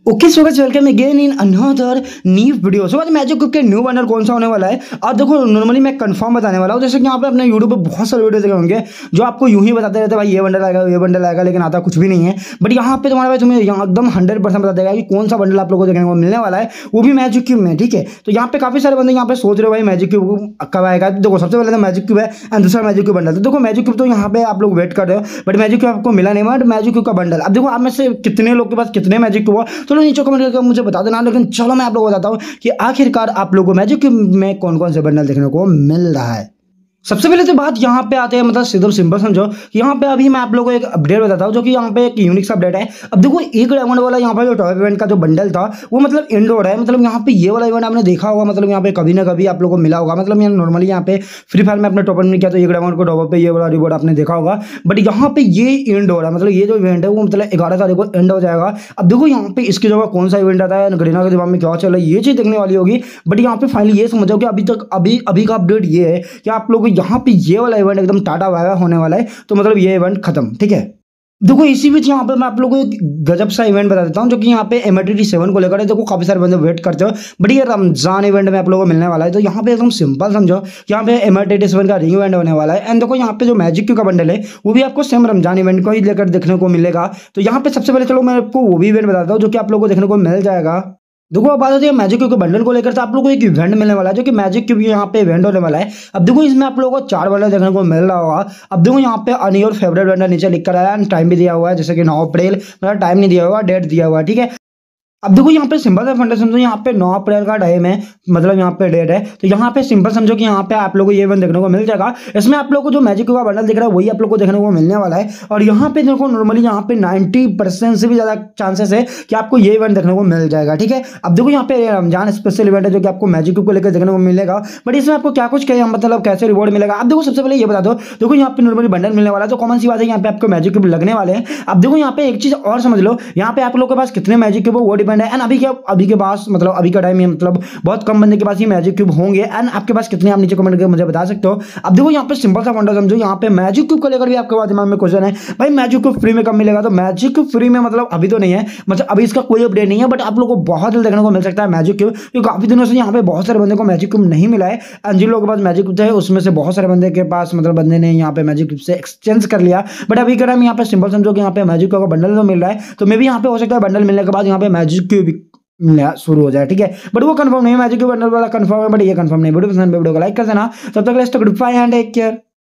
Okay so guys welcome again in another new video. So guys magic cube के new bundle कौन सा होने वाला है और देखो नॉर्मली मैं कंफर्म बताने वाला हूँ। जैसे कि यहाँ पे अपने यूट्यूब पे बहुत सारे वीडियो देखे होंगे जो आपको यूं ही बताते रहते हैं भाई ये बंडल आएगा ये बंडल आएगा, लेकिन आता कुछ भी नहीं है। बट यहाँ पे तुम्हारा भाई तुम्हें यहाँ एकदम 100% बता देगा कि कौन सा बंडल आप लोगों को देखने को मिलने वाला है, वो भी मैजिक क्यूब में। ठीक है, तो यहाँ पे काफी सारे बंदे यहाँ पे सोच रहे हो भाई मैजिक क्यूब कब आएगा। देखो सबसे पहले तो मैजिक क्यूब है एंड दूसरा मैजिक क्यूब बंडल। तो देखो मैजिक क्यूब तो यहाँ पे आप लोग वेट कर रहे हो बट मैजिक क्यूब आपको मिला नहीं। बट मैजिक क्यूब का बंडल अब देखो आप में से कितने लोग के पास कितने मैजिक क्यूब हो, चलो नीचे कमेंट करके मुझे बता देना। लेकिन चलो मैं आप लोगों को बताता हूँ कि आखिरकार आप लोगों को मैजिक क्यूब में कौन कौन से बंडल देखने को मिल रहा है। सबसे पहले तो बात यहाँ पे आते हैं, मतलब सीधा सिंपल समझो कि यहाँ पे अभी मैं आप लोगों को एक अपडेट बताता हूँ जो कि यहाँ पे एक यूनिक सा अपडेट है। अब देखो एक डायमंड वाला यहाँ पे जो टॉप इवेंट का जो बंडल था वो मतलब एंड हो रहा है। मतलब यहाँ पे ये वाला इवेंट आपने देखा होगा, मतलब यहाँ पे कभी ना कभी आप लोगों को मिला होगा। मतलब यहाँ नॉर्मली यहाँ पे फ्री फायर में अपने टॉप नहीं किया तो एक डायमंड को टॉप पे ये वाला रिवॉर्ड आपने देखा होगा। बट यहाँ पे ये एंड हो रहा है, मतलब ये जो इवेंट है वो मतलब 11 तारीख को एंड हो जाएगा। अब देखो यहाँ पे इसकी जगह कौन सा इवेंट आता है, गरीना के दिमाग में क्या चल रहा है, ये चीज देखने वाली होगी। बट यहाँ पे फाइनली ये समझो कि अभी का अपडेट ये है कि आप लोग यहाँ पे ये वाला इवेंट एकदम टाटा वाया होने वाला है। तो मतलब ये इवेंट खत्म। ठीक है, देखो इसी बीच यहाँ पे मैं आप लोगों को एक गजब सा इवेंट बता देता हूँ जो कि यहाँ पे MATT7 को लेकर है। देखो काफी सारे बंदे वेट करते हो बट ये रमजान इवेंट में आप लोगों को मिलने वाला है। तो यहाँ पे एकदम सिंपल समझो, यहाँ पे MATT7 का रिंग इवेंट होने वाला है। एंड देखो यहाँ पे जो मैजिक क्यूब का बंडल है वो भी आपको सेम रमजान इवेंट को ही लेकर देखने को मिलेगा। तो यहाँ पे सबसे पहले चलो मैं आपको वो भी इवेंट बताता हूँ जो कि आप लोगों को देखने को मिल जाएगा। देखो अब बात होती है मैजिक क्यूब के बंडल को लेकर, तो आप लोगों को एक इवेंट मिलने वाला है जो कि मैजिक क्यूब यहाँ पे इवेंट होने वाला है। अब देखो इसमें आप लोगों को 4 बंडल देखने को मिल रहा होगा। अब देखो यहाँ पे अर्न योर फेवरेट बंडल नीचे लिख कर आया एंड टाइम भी दिया हुआ है, जैसे कि 9 अप्रैल, मतलब टाइम नहीं दिया हुआ, डेट दिया हुआ है। ठीक है, अब देखो यहाँ पे सिंपल सा फंडा समझो, यहाँ पे 9 अप्रैल का टाइम है, मतलब यहाँ पे डेट है। तो यहाँ पे सिंपल समझो कि यहाँ पे आप लोगों को ये इवेंट देखने को मिल जाएगा। इसमें आप लोगों को जो मैजिक का बंडल दिख रहा है वही आप लोगों को देखने को मिलने वाला है। और यहाँ पे देखो नॉर्मली यहाँ पे 90% से भी ज्यादा चांसेस है कि आपको ये इवेंट देखने को मिल जाएगा। ठीक है, अब देखो यहाँ पे रमजान स्पेशल इवेंट है जो कि आपको मैजिक को लेकर देखने को मिलेगा। बट इसमें आपको क्या कुछ मतलब कैसे रिवॉर्ड मिलेगा। अब देखो सबसे पहले ये बता दो, देखो यहाँ पे नॉर्मली बंडल मिलने वाला है तो कॉमन सी बात है यहाँ पे आपको मैजिक क्यूब लगने वाले हैं। अब देखो यहाँ पे एक चीज और समझ लो, यहाँ पे आप लोग के पास कितने मैजिक क्यूब वो डिपेंड है। एंड अभी के पास मतलब अभी का टाइम में मतलब बहुत कम बंदे के पास ही मैजिक क्यूब होंगे। एंड आपके पास कितने आप नीचे कमेंट करके मुझे बता सकते हो। अब देखो यहाँ पे सिंपल सा फंडा समझो, यहाँ पे मैजिक क्यूब को लेकर भी आपके दिमाग में क्वेश्चन है भाई मैजिक क्यूब फ्री में कब मिलेगा। तो मैजिक क्यूब फ्री में मतलब अभी तो नहीं है, मतलब अभी इसका कोई अपडेट नहीं है। बट आप लोगों को बहुत जल्द देखने को मिल सकता है मैजिक क्यूब, क्योंकि काफी दिनों से यहाँ पे बहुत सारे बंदे को मैजिक क्यूब नहीं मिला है। एंड जिन लोगों के पास मैजिक क्यूब है उसमें से बहुत सारे बंदे के पास मतलब बंदे ने यहाँ पे मैजिक क्यूब से एक्सचेंज कर लिया। बट अभी का टाइम यहाँ पे सिंपल समझो कि यहाँ पे मैजिक क्यूब का बंडल तो मिल रहा है, तो मे भी यहाँ पे हो सकता है बंडल मिलने के बाद यहाँ पे मैजिक क्यूब मिलना शुरू हो जाए। ठीक है, बट वो कंफर्म नहीं है, मैजिक क्यूब बंडल वाला कंफर्म है बट ये कंफर्म नहीं। वीडियो पसंद है वीडियो को लाइक कर देना। तब तक goodbye and take care.